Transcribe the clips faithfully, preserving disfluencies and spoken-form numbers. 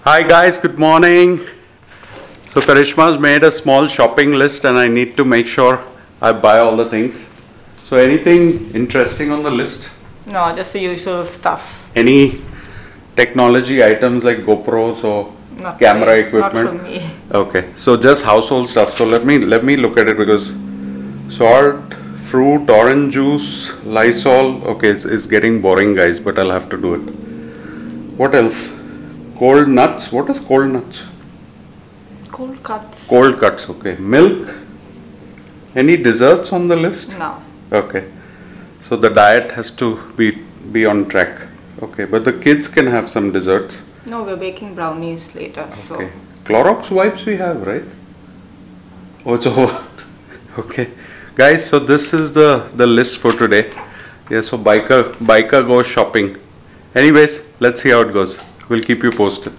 Hi guys, good morning. So Karishma's made a small shopping list and I need to make sure I buy all the things. So anything interesting on the list? No, just the usual stuff. Any technology items like GoPros or Not camera really, equipment? Not for me. Okay, so just household stuff. So let me let me look at it because salt, fruit, orange juice, Lysol. Okay, it's, it's getting boring, guys, but I'll have to do it. What else? Cold nuts. What is cold nuts? Cold cuts. Cold cuts. Okay. Milk. Any desserts on the list? No. Okay. So the diet has to be be on track. Okay, but the kids can have some desserts. No, we're baking brownies later. So. Okay. Clorox wipes we have, right? Oh, it's over. Okay. Guys, so this is the, the list for today. Yeah, so biker, biker goes shopping. Anyways, let's see how it goes. We'll keep you posted.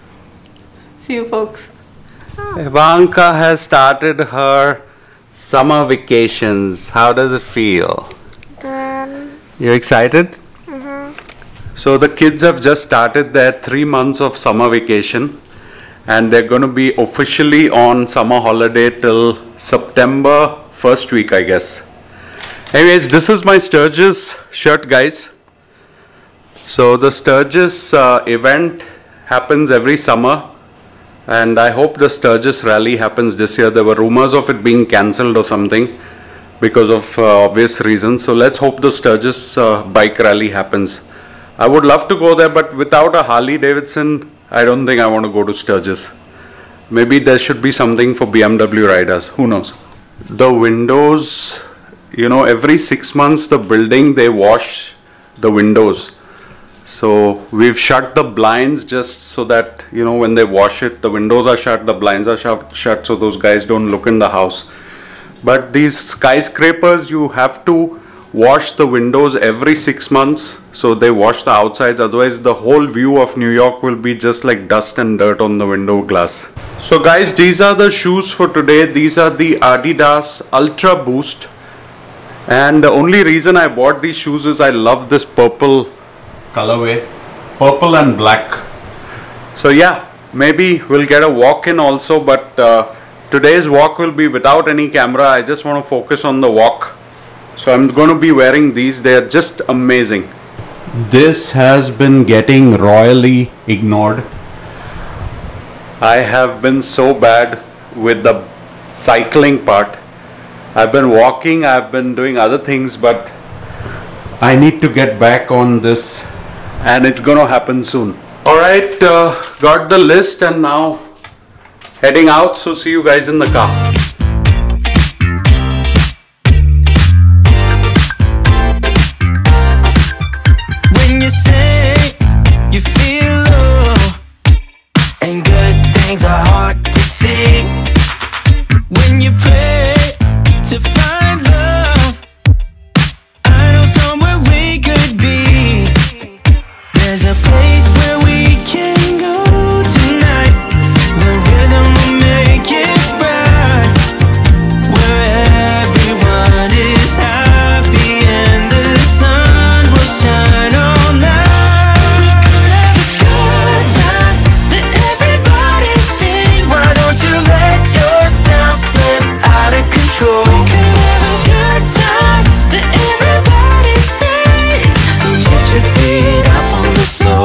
See you folks. Ivanka has started her summer vacations. How does it feel? Um, You're excited? uh-huh. So the kids have just started their three months of summer vacation and they're going to be officially on summer holiday till September first week, I guess. Anyways, this is my Sturgis shirt, guys. So the Sturgis uh, event happens every summer and I hope the Sturgis rally happens this year. There were rumors of it being cancelled or something because of uh, obvious reasons. So let's hope the Sturgis uh, bike rally happens. I would love to go there, but without a Harley Davidson, I don't think I want to go to Sturgis. Maybe there should be something for B M W riders. Who knows? The windows, you know, every six months the building, they wash the windows. So we've shut the blinds just so that, you know, when they wash it, the windows are shut, the blinds are shut, shut so those guys don't look in the house. But these skyscrapers, you have to wash the windows every six months. So they wash the outsides, otherwise the whole view of New York will be just like dust and dirt on the window glass. So guys, these are the shoes for today. These are the Adidas Ultra Boost. And the only reason I bought these shoes is I love this purple colorway, purple and black. So yeah, maybe we'll get a walk in also, but uh, today's walk will be without any camera. I just want to focus on the walk. So I'm going to be wearing these. They are just amazing. This has been getting royally ignored. I have been so bad with the cycling part. I've been walking, I've been doing other things, but I need to get back on this and it's going to happen soon. Alright, uh, got the list and now heading out. So see you guys in the car. When you say you feel low and good things are hard to see, when you pray to find love, I know somewhere we could be. There's a place where we can go tonight. The rhythm will make it right, where everyone is happy and the sun will shine all night. We could have a good time, let everybody sing. Why don't you let yourself slip out of control? We could have a good time, let everybody sing. Get your feet up on the floor.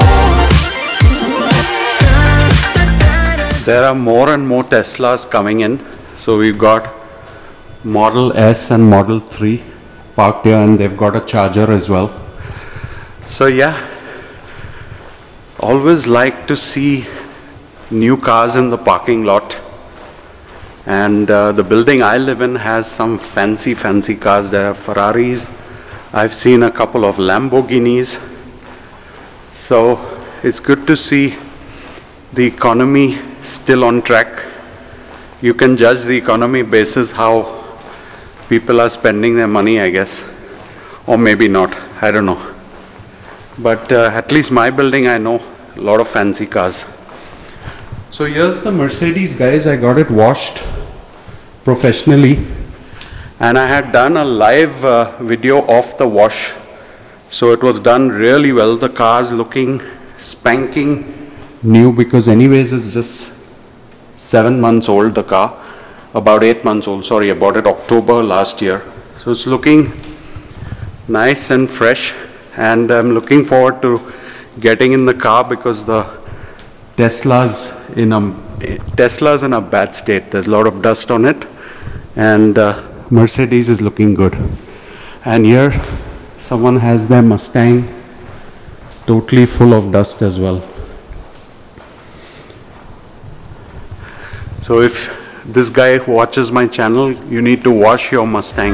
There are more and more Teslas coming in. So we've got Model S and Model three parked here and they've got a charger as well. So yeah, always like to see new cars in the parking lot. And uh, the building I live in has some fancy, fancy cars. There are Ferraris. I've seen a couple of Lamborghinis. So it's good to see the economy still on track. You can judge the economy basis how people are spending their money, I guess. Or maybe not, I don't know. But uh, at least my building, I know a lot of fancy cars. So here's the Mercedes, guys. I got it washed professionally. And I had done a live uh, video of the wash. So it was done really well. The car's looking spanking new because anyways it's just seven months old, the car. About eight months old, sorry, I bought it October last year. So it's looking nice and fresh, and I'm looking forward to getting in the car because the Tesla's in a Tesla's in a bad state. There's a lot of dust on it, and uh, Mercedes is looking good. And here someone has their Mustang totally full of dust as well. So if this guy watches my channel, you need to wash your Mustang.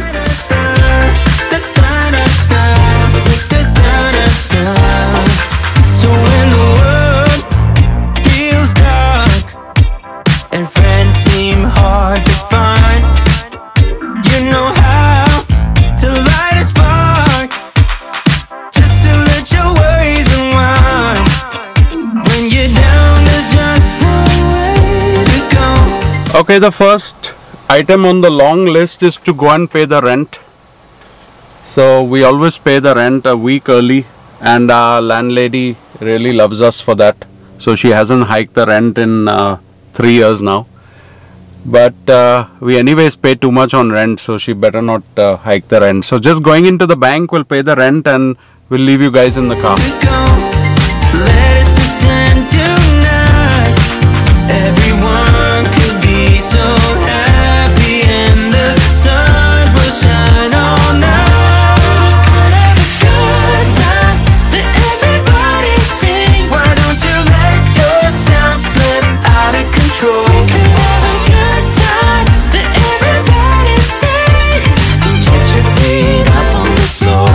So when the world feels dark and friends seem hard to find, you know how to light a spark, just to let your worries unwind. When you're down, there's just one way to go. Okay, the first item on the long list is to go and pay the rent. So we always pay the rent a week early, and our landlady really loves us for that. So she hasn't hiked the rent in uh, three years now. But uh, we anyways pay too much on rent, so she better not uh, hike the rent. So just going into the bank, we'll pay the rent and we'll leave you guys in the car. Let us descend tonight. Everyone could be so happy, and the sun will shine all night. Have a good time, let everybody sing. Why don't you let yourself slip out of control? We could have a good time, let everybody sing. Get your feet up on the floor.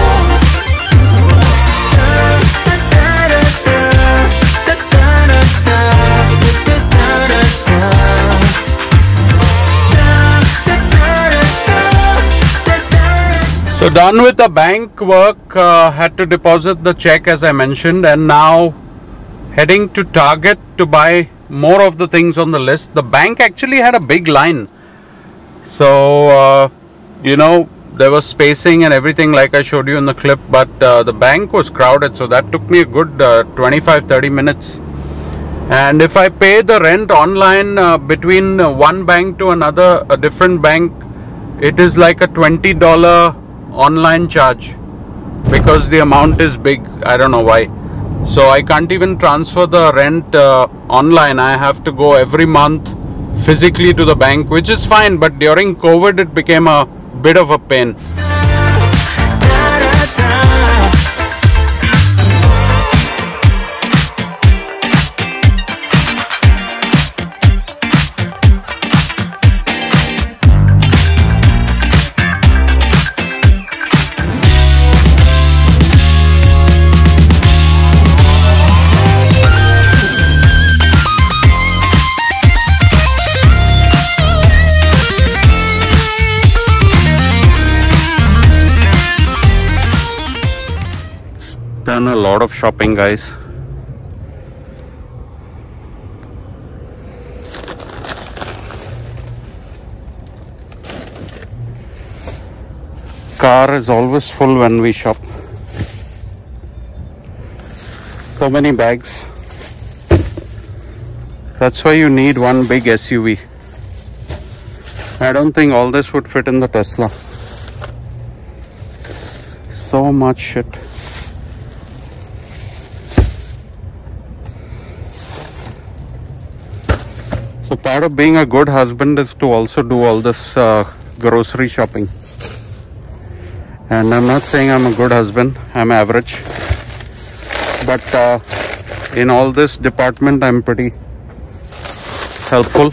So done with the bank work, uh, had to deposit the check as I mentioned, and now heading to Target to buy more of the things on the list. The bank actually had a big line. So, uh, you know, there was spacing and everything like I showed you in the clip, but uh, the bank was crowded, so that took me a good uh, twenty-five to thirty minutes. And if I pay the rent online uh, between uh, one bank to another, a different bank, it is like a twenty dollar online charge because the amount is big. I don't know why. So I can't even transfer the rent uh, online. I have to go every month physically to the bank, which is fine, but during COVID it became a bit of a pain. Done a lot of shopping, guys. Car is always full when we shop. So many bags. That's why you need one big S U V. I don't think all this would fit in the Tesla. So much shit. So part of being a good husband is to also do all this uh, grocery shopping. And I'm not saying I'm a good husband, I'm average. But uh, in all this department, I'm pretty helpful.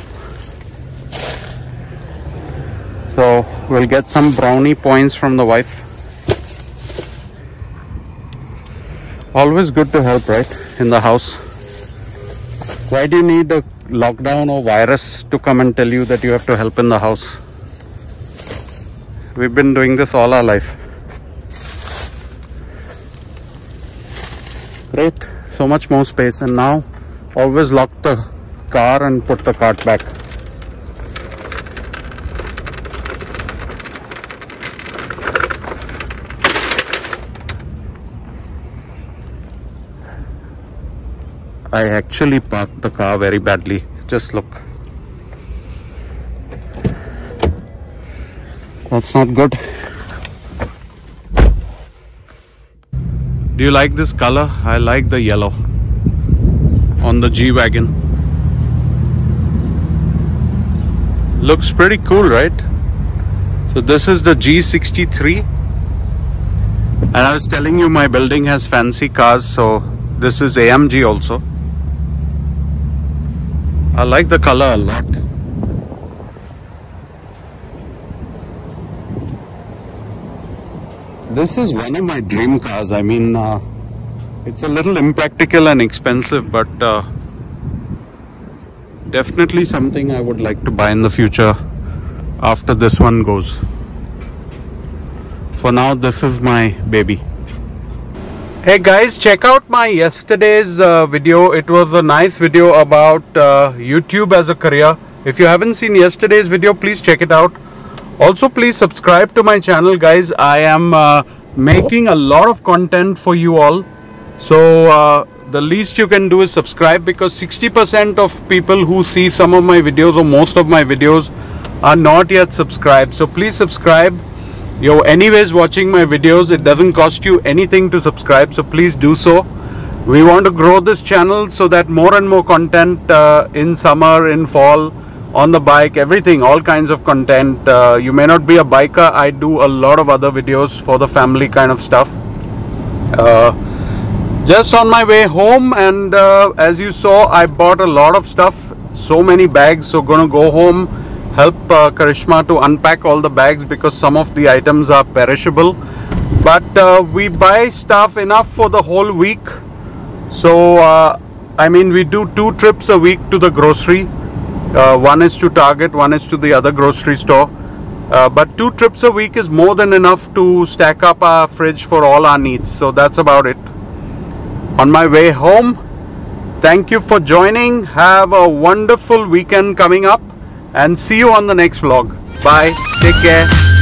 So we'll get some brownie points from the wife. Always good to help, right? In the house. Why do you need a lockdown or virus to come and tell you that you have to help in the house? We've been doing this all our life. Great, so much more space. And now always lock the car and put the cart back. I actually parked the car very badly. Just look. That's not good. Do you like this color? I like the yellow on the G-Wagon. Looks pretty cool, right? So this is the G sixty-three. And I was telling you my building has fancy cars, so this is A M G also. I like the color a lot. This is one of my dream cars. I mean, uh, it's a little impractical and expensive, but uh, definitely something I would like to buy in the future after this one goes. For now, this is my baby. Hey guys, check out my yesterday's uh, video. It was a nice video about uh, YouTube as a career. If you haven't seen yesterday's video, please check it out. Also, please subscribe to my channel, guys. I am uh, making a lot of content for you all. So uh, the least you can do is subscribe, because sixty percent of people who see some of my videos or most of my videos are not yet subscribed. So please subscribe. You're anyways watching my videos. It doesn't cost you anything to subscribe. So please do so. We want to grow this channel so that more and more content uh, in summer, in fall, on the bike, everything, all kinds of content. Uh, you may not be a biker. I do a lot of other videos for the family kind of stuff. Uh, just on my way home, and uh, as you saw, I bought a lot of stuff, so many bags. So gonna go home, help uh, Karishma to unpack all the bags, because some of the items are perishable. But uh, we buy stuff enough for the whole week. So uh, I mean, we do two trips a week to the grocery. Uh, one is to Target, one is to the other grocery store. Uh, but two trips a week is more than enough to stack up our fridge for all our needs. So that's about it. On my way home, thank you for joining. Have a wonderful weekend coming up, and see you on the next vlog. Bye. Take care.